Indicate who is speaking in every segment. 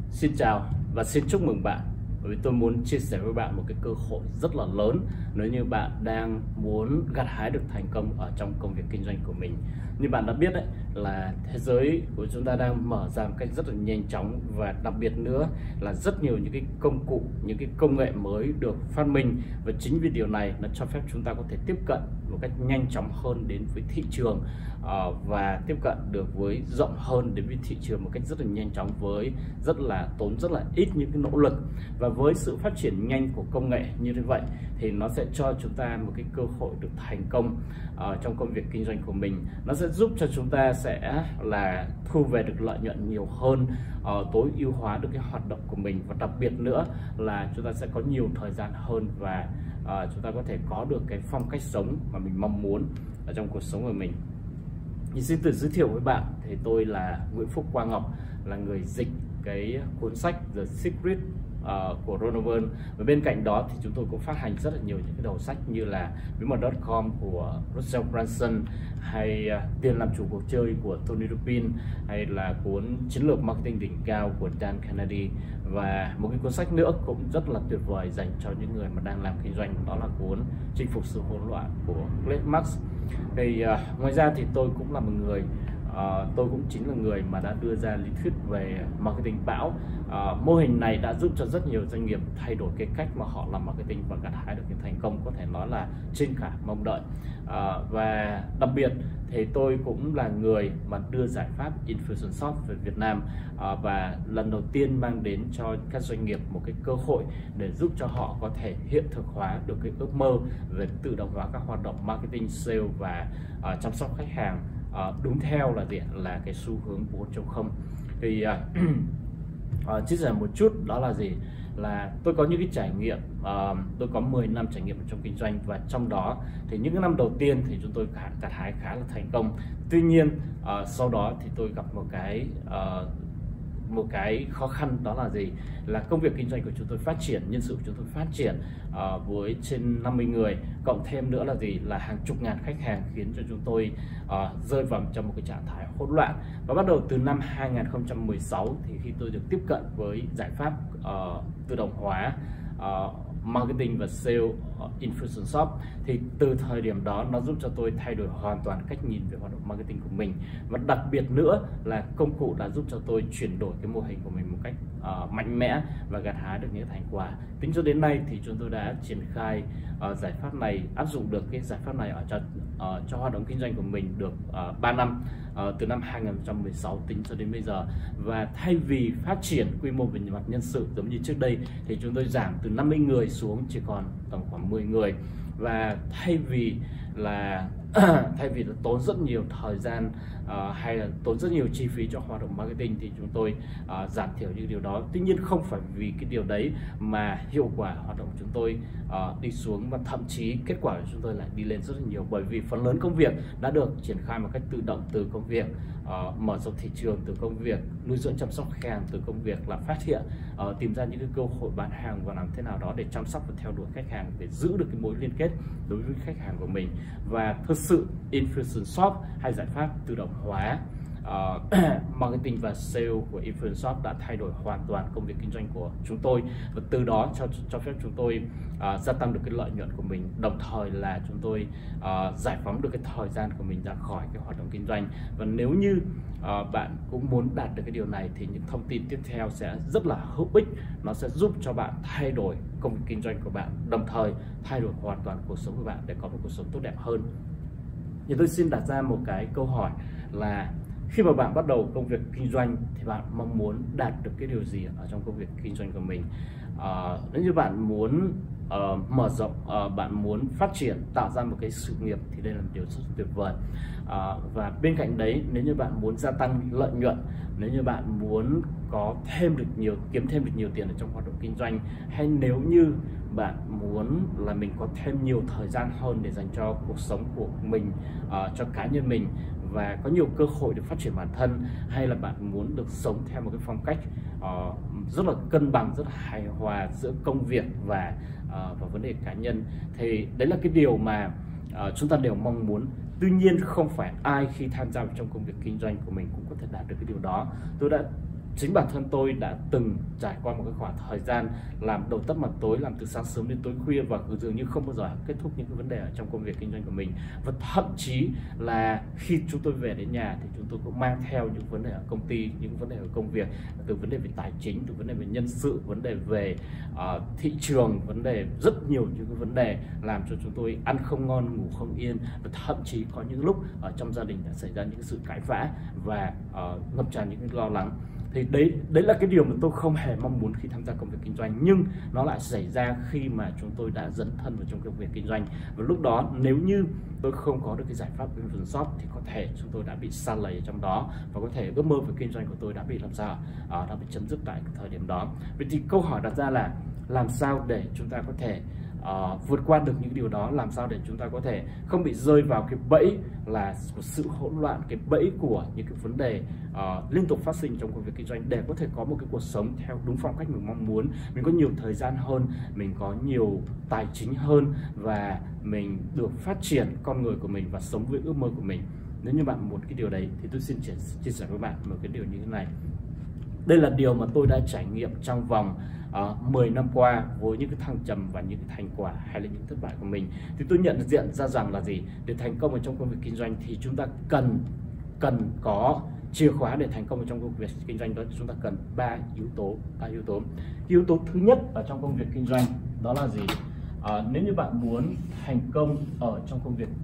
Speaker 1: Xin chào và xin chúc mừng bạn, bởi vì tôi muốn chia sẻ với bạn một cái cơ hội rất là lớn nếu như bạn đang muốn gặt hái được thành công ở trong công việc kinh doanh của mình. Như bạn đã biết đấy, là thế giới của chúng ta đang mở ra một cách rất là nhanh chóng, và đặc biệt nữa là rất nhiều những cái công cụ, những cái công nghệ mới được phát minh, và chính vì điều này nó cho phép chúng ta có thể tiếp cận một cách nhanh chóng hơn đến với thị trường, và tiếp cận được với rộng hơn đến với thị trường một cách rất là nhanh chóng, với tốn rất là ít những cái nỗ lực. Và với sự phát triển nhanh của công nghệ như thế vậy thì nó sẽ cho chúng ta một cái cơ hội được thành công trong công việc kinh doanh của mình. Nó sẽ giúp cho chúng ta sẽ là thu về được lợi nhuận nhiều hơn, tối ưu hóa được cái hoạt động của mình, và đặc biệt nữa là chúng ta sẽ có nhiều thời gian hơn, và chúng ta có thể có được cái phong cách sống mà mình mong muốn ở trong cuộc sống của mình. Thì xin tự giới thiệu với bạn, thì tôi là Nguyễn Phúc Quang Ngọc, là người dịch cái cuốn sách The Secret của Ronovan, và bên cạnh đó thì chúng tôi cũng phát hành rất là nhiều những cái đầu sách như là bí mật.com của Russell Brunson, hay Tiền làm chủ cuộc chơi của Tony Robbins, hay là cuốn Chiến lược marketing đỉnh cao của Dan Kennedy, và một cái cuốn sách nữa cũng rất là tuyệt vời dành cho những người mà đang làm kinh doanh, đó là cuốn Chinh phục sự hỗn loạn của Glenn Marks. Thì ngoài ra thì tôi cũng là một người, tôi cũng chính là người mà đã đưa ra lý thuyết về marketing bão. Mô hình này đã giúp cho rất nhiều doanh nghiệp thay đổi cái cách mà họ làm marketing và gặt hái được những thành công, có thể nói là trên cả mong đợi. Và đặc biệt thì tôi cũng là người mà đưa giải pháp Infusionsoft về Việt Nam, và lần đầu tiên mang đến cho các doanh nghiệp một cái cơ hội để giúp cho họ có thể hiện thực hóa được cái ước mơ về tự động hóa các hoạt động marketing, sale và chăm sóc khách hàng đúng theo là cái xu hướng 4.0. Thì chia sẻ một chút đó là gì, là tôi có những cái trải nghiệm, tôi có 10 năm trải nghiệm trong kinh doanh, và trong đó thì những cái năm đầu tiên thì chúng tôi gặt hái khá là thành công. Tuy nhiên sau đó thì tôi gặp một cái khó khăn, đó là gì, là công việc kinh doanh của chúng tôi phát triển, nhân sự của chúng tôi phát triển với trên 50 người, cộng thêm nữa là gì, là hàng chục ngàn khách hàng, khiến cho chúng tôi rơi vào trong một cái trạng thái hỗn loạn. Và bắt đầu từ năm 2016 thì khi tôi được tiếp cận với giải pháp tự động hóa marketing và sale Infusionsoft, thì từ thời điểm đó nó giúp cho tôi thay đổi hoàn toàn cách nhìn về hoạt động marketing của mình, và đặc biệt nữa là công cụ đã giúp cho tôi chuyển đổi cái mô hình của mình một cách mạnh mẽ và gặt hái được những thành quả. Tính cho đến nay thì chúng tôi đã triển khai giải pháp này, áp dụng được cái giải pháp này cho hoạt động kinh doanh của mình được 3 năm, từ năm 2016 tính cho đến bây giờ. Và thay vì phát triển quy mô về mặt nhân sự giống như trước đây, thì chúng tôi giảm từ 50 người xuống chỉ còn tầm khoảng 10 người. Và thay vì là tốn rất nhiều thời gian hay là tốn rất nhiều chi phí cho hoạt động marketing, thì chúng tôi giảm thiểu những điều đó. Tuy nhiên không phải vì cái điều đấy mà hiệu quả hoạt động của chúng tôi đi xuống, và thậm chí kết quả của chúng tôi lại đi lên rất là nhiều, bởi vì phần lớn công việc đã được triển khai một cách tự động, từ công việc mở rộng thị trường, từ công việc nuôi dưỡng chăm sóc khách hàng, từ công việc là phát hiện tìm ra những cái cơ hội bán hàng, và làm thế nào đó để chăm sóc và theo đuổi khách hàng, để giữ được cái mối liên kết đối với khách hàng của mình. Và thực sự Infusionsoft hay giải pháp tự động hóa marketing và sale của Infusionsoft đã thay đổi hoàn toàn công việc kinh doanh của chúng tôi, và từ đó cho phép chúng tôi gia tăng được cái lợi nhuận của mình, đồng thời là chúng tôi giải phóng được cái thời gian của mình ra khỏi cái hoạt động kinh doanh. Và nếu như bạn cũng muốn đạt được cái điều này thì những thông tin tiếp theo sẽ rất là hữu ích, nó sẽ giúp cho bạn thay đổi công việc kinh doanh của bạn, đồng thời thay đổi hoàn toàn cuộc sống của bạn để có một cuộc sống tốt đẹp hơn. Thì tôi xin đặt ra một cái câu hỏi là khi mà bạn bắt đầu công việc kinh doanh thì bạn mong muốn đạt được cái điều gì ở trong công việc kinh doanh của mình? Nếu như bạn muốn mở rộng, bạn muốn phát triển, tạo ra một cái sự nghiệp, thì đây là một điều rất tuyệt vời. Và bên cạnh đấy, nếu như bạn muốn gia tăng lợi nhuận, nếu như bạn muốn kiếm thêm được nhiều tiền ở trong hoạt động kinh doanh, hay nếu như bạn muốn là mình có thêm nhiều thời gian hơn để dành cho cuộc sống của mình, cho cá nhân mình, và có nhiều cơ hội để phát triển bản thân, hay là bạn muốn được sống theo một cái phong cách rất là cân bằng, rất là hài hòa giữa công việc và vấn đề cá nhân, thì đấy là cái điều mà chúng ta đều mong muốn. Tuy nhiên không phải ai khi tham gia trong công việc kinh doanh của mình cũng có thể đạt được cái điều đó. Tôi đã chính bản thân tôi đã từng trải qua một cái khoảng thời gian làm đầu tắt mặt tối, làm từ sáng sớm đến tối khuya và dường như không bao giờ kết thúc những cái vấn đề ở trong công việc kinh doanh của mình. Và thậm chí là khi chúng tôi về đến nhà thì chúng tôi cũng mang theo những vấn đề ở công ty, những vấn đề ở công việc, từ vấn đề về tài chính, từ vấn đề về nhân sự, vấn đề về thị trường, vấn đề rất nhiều những cái vấn đề làm cho chúng tôi ăn không ngon, ngủ không yên, và thậm chí có những lúc ở trong gia đình đã xảy ra những sự cãi vã và ngập tràn những cái lo lắng. Thì đấy là cái điều mà tôi không hề mong muốn khi tham gia công việc kinh doanh, nhưng nó lại xảy ra khi mà chúng tôi đã dấn thân vào trong công việc kinh doanh. Và lúc đó nếu như tôi không có được cái giải pháp Vision Shop thì có thể chúng tôi đã bị sa lầy ở trong đó, và có thể ước mơ về kinh doanh của tôi đã bị làm sao, đã bị chấm dứt tại cái thời điểm đó. Vậy thì câu hỏi đặt ra là làm sao để chúng ta có thể vượt qua được những điều đó, làm sao để chúng ta có thể không bị rơi vào cái bẫy là sự hỗn loạn, cái bẫy của những cái vấn đề liên tục phát sinh trong công việc kinh doanh, để có thể có một cái cuộc sống theo đúng phong cách mình mong muốn, mình có nhiều thời gian hơn, mình có nhiều tài chính hơn, và mình được phát triển con người của mình và sống với ước mơ của mình. Nếu như bạn muốn cái điều đấy thì tôi xin chia sẻ với bạn một cái điều như thế này. Đây là điều mà tôi đã trải nghiệm trong vòng 10 năm qua, với những cái thăng trầm và những cái thành quả hay là những thất bại của mình. Thì tôi nhận diện ra rằng là gì, để thành công ở trong công việc kinh doanh thì chúng ta cần có chìa khóa để thành công ở trong công việc kinh doanh. Đó chúng ta cần 3 yếu tố. Yếu tố thứ nhất ở trong công việc kinh doanh đó là gì? Nếu như bạn muốn thành công ở trong công việc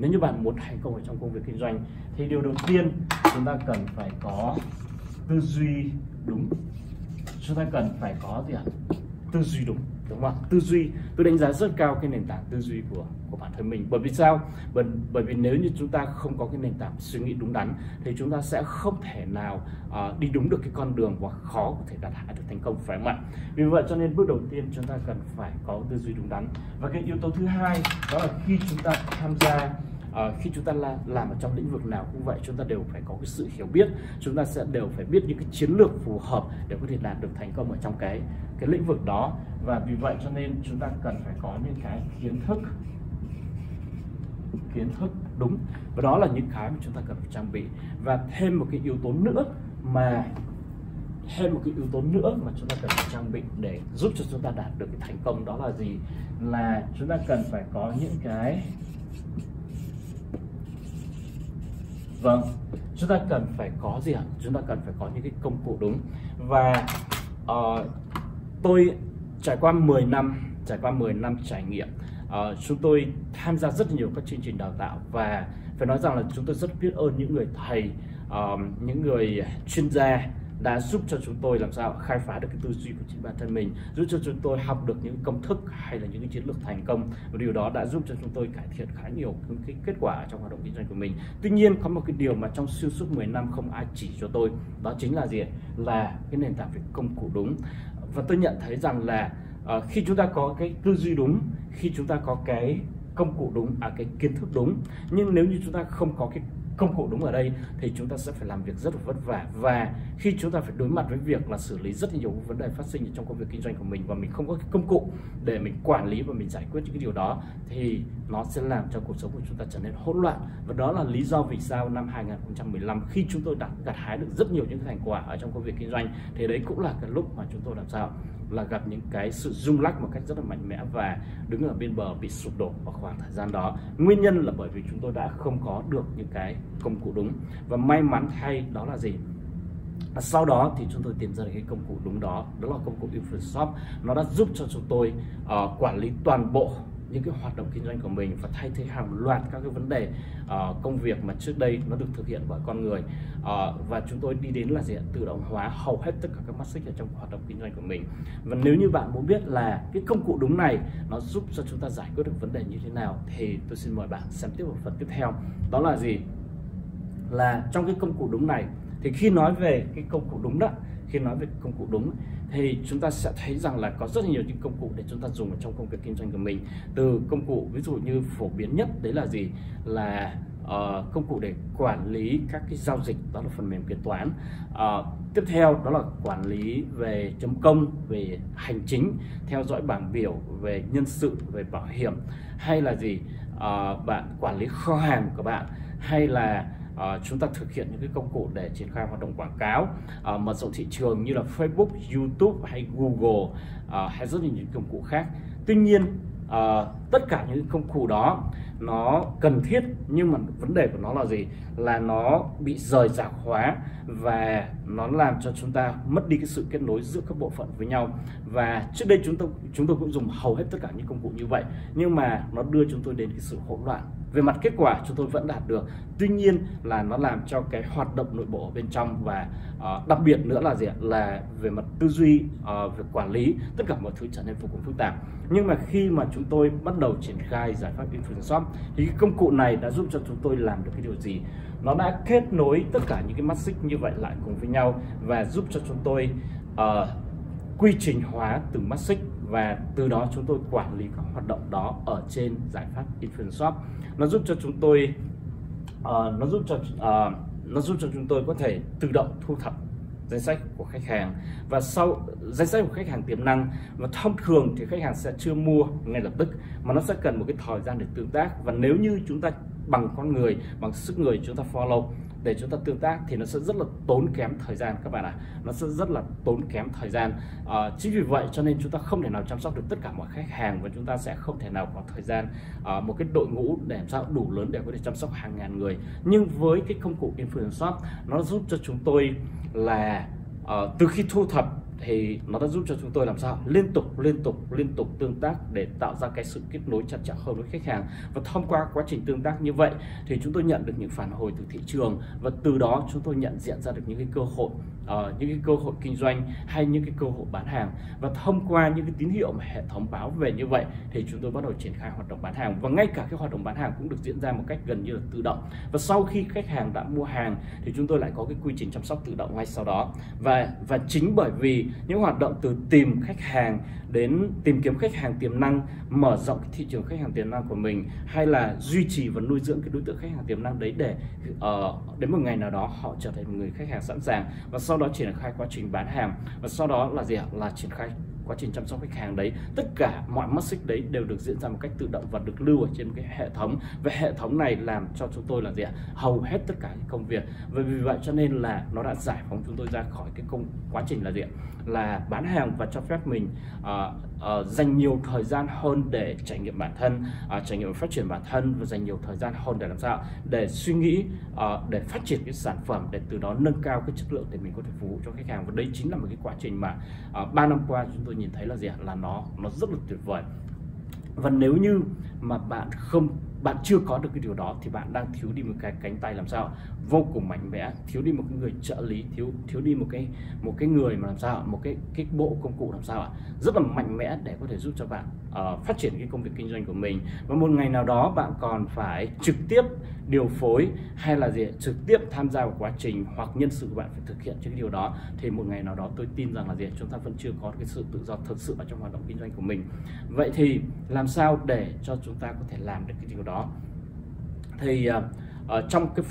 Speaker 1: kinh doanh thì điều đầu tiên chúng ta cần phải có tư duy đúng. Chúng ta cần phải có gì ạ? Tư duy đúng không? Tư duy, tôi đánh giá rất cao cái nền tảng tư duy của bản thân mình. Bởi vì sao? Bởi vì nếu như chúng ta không có cái nền tảng suy nghĩ đúng đắn thì chúng ta sẽ không thể nào đi đúng được cái con đường, và khó có thể đạt được thành công, phải không ạ? Vì vậy cho nên bước đầu tiên chúng ta cần phải có tư duy đúng đắn. Và cái yếu tố thứ hai đó là khi chúng ta tham gia, khi chúng ta làm ở trong lĩnh vực nào cũng vậy, chúng ta đều phải có cái sự hiểu biết, chúng ta sẽ đều phải biết những cái chiến lược phù hợp để có thể đạt được thành công ở trong cái lĩnh vực đó. Và vì vậy cho nên chúng ta cần phải có những cái kiến thức đúng, và đó là những cái mà chúng ta cần phải trang bị. Và thêm một cái yếu tố nữa mà chúng ta cần phải trang bị để giúp cho chúng ta đạt được cái thành công, đó là gì? Là chúng ta cần phải có những cái chúng ta cần phải có gì ạ? Chúng ta cần phải có những cái công cụ đúng. Và tôi trải qua 10 năm trải nghiệm, chúng tôi tham gia rất nhiều các chương trình đào tạo, và phải nói rằng là chúng tôi rất biết ơn những người thầy, những người chuyên gia đã giúp cho chúng tôi làm sao khai phá được cái tư duy của chính bản thân mình, giúp cho chúng tôi học được những công thức hay là những cái chiến lược thành công, và điều đó đã giúp cho chúng tôi cải thiện khá nhiều cái kết quả trong hoạt động kinh doanh của mình. Tuy nhiên có một cái điều mà trong xuyên suốt 10 năm không ai chỉ cho tôi, đó chính là gì? Là cái nền tảng về công cụ đúng. Và tôi nhận thấy rằng là khi chúng ta có cái tư duy đúng, khi chúng ta có cái công cụ đúng, cái kiến thức đúng, nhưng nếu như chúng ta không có cái công cụ đúng ở đây thì chúng ta sẽ phải làm việc rất là vất vả. Và khi chúng ta phải đối mặt với việc là xử lý rất nhiều vấn đề phát sinh trong công việc kinh doanh của mình, và mình không có cái công cụ để mình quản lý và mình giải quyết những cái điều đó, thì nó sẽ làm cho cuộc sống của chúng ta trở nên hỗn loạn. Và đó là lý do vì sao năm 2015 khi chúng tôi đã gặt hái được rất nhiều những thành quả ở trong công việc kinh doanh, thì đấy cũng là cái lúc mà chúng tôi làm sao là gặp những cái sự rung lắc một cách rất là mạnh mẽ và đứng ở bên bờ bị sụp đổ vào khoảng thời gian đó. Nguyên nhân là bởi vì chúng tôi đã không có được những cái công cụ đúng. Và may mắn thay đó là gì? Sau đó thì chúng tôi tìm ra được cái công cụ đúng đó, đó là công cụ Vision Shop. Nó đã giúp cho chúng tôi quản lý toàn bộ những cái hoạt động kinh doanh của mình và thay thế hàng loạt các cái vấn đề công việc mà trước đây nó được thực hiện bởi con người, và chúng tôi đi đến là gì? Tự động hóa hầu hết tất cả các mắt xích ở trong hoạt động kinh doanh của mình. Và nếu như bạn muốn biết là cái công cụ đúng này nó giúp cho chúng ta giải quyết được vấn đề như thế nào, thì tôi xin mời bạn xem tiếp một phần tiếp theo. Đó là gì? Là trong cái công cụ đúng này, thì khi nói về cái công cụ đúng đó, thì chúng ta sẽ thấy rằng là có rất nhiều những công cụ để chúng ta dùng ở trong công việc kinh doanh của mình. Từ công cụ ví dụ như phổ biến nhất đấy là gì? Là công cụ để quản lý các cái giao dịch, đó là phần mềm kế toán. Tiếp theo đó là quản lý về chấm công, về hành chính, theo dõi bảng biểu, về nhân sự, về bảo hiểm, hay là gì? Bạn quản lý kho hàng của bạn, hay là chúng ta thực hiện những cái công cụ để triển khai hoạt động quảng cáo, mở rộng thị trường như là Facebook, YouTube hay Google, hay rất là nhiều công cụ khác. Tuy nhiên tất cả những công cụ đó nó cần thiết, nhưng mà vấn đề của nó là gì? Là nó bị rời rạc hóa và nó làm cho chúng ta mất đi cái sự kết nối giữa các bộ phận với nhau. Và trước đây chúng tôi cũng dùng hầu hết tất cả những công cụ như vậy, nhưng mà nó đưa chúng tôi đến cái sự hỗn loạn. Về mặt kết quả chúng tôi vẫn đạt được, tuy nhiên là nó làm cho cái hoạt động nội bộ ở bên trong, và đặc biệt nữa là gì ạ? Là về mặt tư duy, về quản lý, tất cả mọi thứ trở nên vô cùng phức tạp. Nhưng mà khi mà chúng tôi bắt đầu triển khai giải pháp Infusionsoft thì cái công cụ này đã giúp cho chúng tôi làm được cái điều gì? Nó đã kết nối tất cả những cái mắt xích như vậy lại cùng với nhau và giúp cho chúng tôi quy trình hóa từng mắt xích, và từ đó chúng tôi quản lý các hoạt động đó ở trên giải pháp Infusionsoft. Nó giúp cho chúng tôi chúng tôi có thể tự động thu thập danh sách của khách hàng, và sau danh sách của khách hàng tiềm năng, và thông thường thì khách hàng sẽ chưa mua ngay lập tức mà nó sẽ cần một cái thời gian để tương tác. Và nếu như chúng ta bằng con người, bằng sức người chúng ta follow để chúng ta tương tác thì nó sẽ rất là tốn kém thời gian các bạn ạ. Nó sẽ rất là tốn kém thời gian. Chính vì vậy cho nên chúng ta không thể nào chăm sóc được tất cả mọi khách hàng, và chúng ta sẽ không thể nào có thời gian, một cái đội ngũ để làm sao đủ lớn để có thể chăm sóc hàng ngàn người. Nhưng với cái công cụ Infusionsoft, nó giúp cho chúng tôi là từ khi thu thập thì nó đã giúp cho chúng tôi làm sao liên tục tương tác để tạo ra cái sự kết nối chặt chẽ hơn với khách hàng. Và thông qua quá trình tương tác như vậy thì chúng tôi nhận được những phản hồi từ thị trường, và từ đó chúng tôi nhận diện ra được những cái cơ hội kinh doanh hay những cái cơ hội bán hàng. Và thông qua những cái tín hiệu mà hệ thống báo về như vậy thì chúng tôi bắt đầu triển khai hoạt động bán hàng, và ngay cả cái hoạt động bán hàng cũng được diễn ra một cách gần như là tự động. Và sau khi khách hàng đã mua hàng thì chúng tôi lại có cái quy trình chăm sóc tự động ngay sau đó. Và chính bởi vì những hoạt động từ tìm khách hàng đến tìm kiếm khách hàng tiềm năng, mở rộng cái thị trường khách hàng tiềm năng của mình, hay là duy trì và nuôi dưỡng cái đối tượng khách hàng tiềm năng đấy để đến một ngày nào đó họ trở thành một người khách hàng sẵn sàng, và sau đó triển khai quá trình bán hàng, và sau đó là gì ạ? Là triển khai quá trình chăm sóc khách hàng đấy. Tất cả mọi mắt xích đấy đều được diễn ra một cách tự động và được lưu ở trên một cái hệ thống, và hệ thống này làm cho chúng tôi là gì ạ? Hầu hết tất cả những công việc. Và vì vậy cho nên là nó đã giải phóng chúng tôi ra khỏi cái quá trình là gì ạ? Là bán hàng, và cho phép mình dành nhiều thời gian hơn để trải nghiệm bản thân, trải nghiệm và phát triển bản thân, và dành nhiều thời gian hơn để làm sao để suy nghĩ, để phát triển cái sản phẩm, để từ đó nâng cao cái chất lượng để mình có thể phục vụ cho khách hàng. Và đấy chính là một cái quá trình mà 3 năm qua chúng tôi nhìn thấy là gì ạ? Là nó rất là tuyệt vời. Và nếu như mà bạn chưa có được cái điều đó thì bạn đang thiếu đi một cái cánh tay làm sao vô cùng mạnh mẽ, thiếu đi một cái người trợ lý, thiếu đi một cái người mà làm sao, một cái bộ công cụ làm sao ạ, rất là mạnh mẽ để có thể giúp cho bạn phát triển cái công việc kinh doanh của mình. Và một ngày nào đó bạn còn phải trực tiếp điều phối hay là gì, trực tiếp tham gia vào quá trình, hoặc nhân sự của bạn phải thực hiện cho cái điều đó, thì một ngày nào đó tôi tin rằng là gì, chúng ta vẫn chưa có cái sự tự do thực sự ở trong hoạt động kinh doanh của mình. Vậy thì làm sao để cho chúng ta có thể làm được cái điều đó? Thì trong cái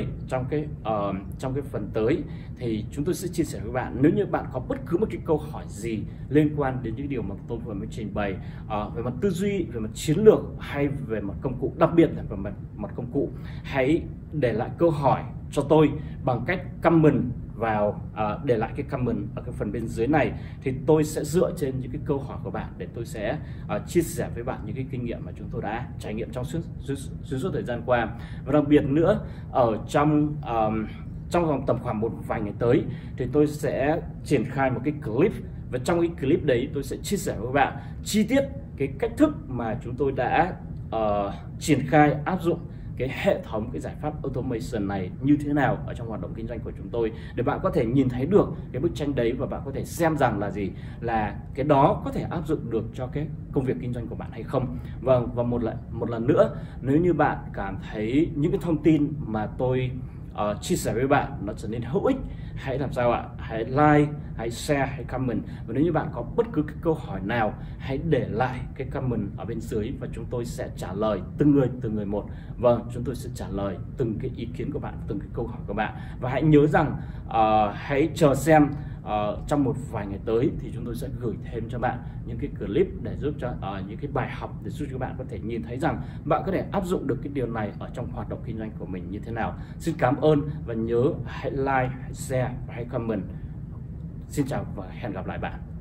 Speaker 1: phần tới thì chúng tôi sẽ chia sẻ với bạn. Nếu như bạn có bất cứ một cái câu hỏi gì liên quan đến những điều mà tôi vừa mới trình bày, về mặt tư duy, về mặt chiến lược, hay về mặt công cụ, đặc biệt là về mặt công cụ, hãy để lại câu hỏi cho tôi bằng cách comment vào, để lại cái comment ở cái phần bên dưới này, thì tôi sẽ dựa trên những cái câu hỏi của bạn để tôi sẽ chia sẻ với bạn những cái kinh nghiệm mà chúng tôi đã trải nghiệm trong suốt thời gian qua. Và đặc biệt nữa, ở trong vòng tầm khoảng một vài ngày tới thì tôi sẽ triển khai một cái clip, và trong cái clip đấy tôi sẽ chia sẻ với bạn chi tiết cái cách thức mà chúng tôi đã triển khai áp dụng cái hệ thống, cái giải pháp automation này như thế nào ở trong hoạt động kinh doanh của chúng tôi, để bạn có thể nhìn thấy được cái bức tranh đấy, và bạn có thể xem rằng là gì, là cái đó có thể áp dụng được cho cái công việc kinh doanh của bạn hay không. Và một lần nữa, nếu như bạn cảm thấy những cái thông tin mà tôi chia sẻ với bạn nó trở nên hữu ích, hãy làm sao ạ, hãy like, hãy share, hãy comment. Và nếu như bạn có bất cứ cái câu hỏi nào, hãy để lại cái comment ở bên dưới và chúng tôi sẽ trả lời từng người một. Vâng, chúng tôi sẽ trả lời từng cái ý kiến của bạn, từng cái câu hỏi của bạn. Và hãy nhớ rằng hãy chờ xem trong một vài ngày tới thì chúng tôi sẽ gửi thêm cho bạn những cái clip để giúp cho những cái bài học để giúp cho bạn có thể nhìn thấy rằng bạn có thể áp dụng được cái điều này ở trong hoạt động kinh doanh của mình như thế nào. Xin cảm ơn và nhớ hãy like, hãy share và hãy comment. Xin chào và hẹn gặp lại bạn.